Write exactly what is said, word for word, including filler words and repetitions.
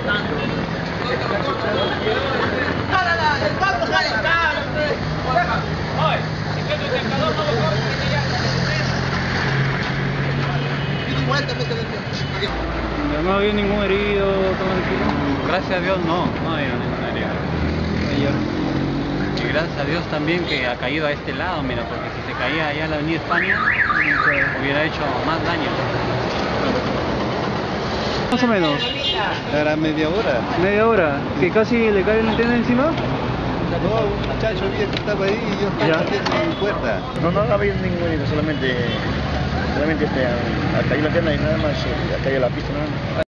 No ha habido ningún herido, tranquilo. Gracias a Dios no, no ha habido ningún herido. Y gracias a Dios también que ha caído a este lado, mira, porque si se caía allá en la avenida España, hubiera hecho más daño. Más o menos. Era media hora. Media hora. ¿Que casi le cae la antena encima? No, un muchacho viejo estaba ahí y yo estaba metiendo en mi puerta. No, no ha habido ningún herido, solamente, solamente este, ha caído la antena y nada más, ha caído la pista nada más.